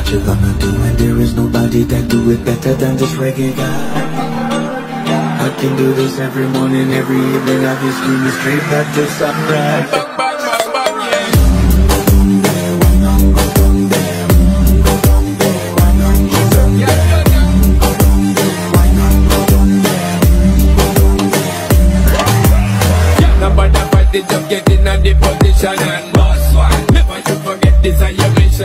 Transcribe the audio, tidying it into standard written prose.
you gonna do? And there is nobody that do it better than this reggae guy. I can do this every morning, every evening. I be screaming straight back to sunrise. Just get in the position.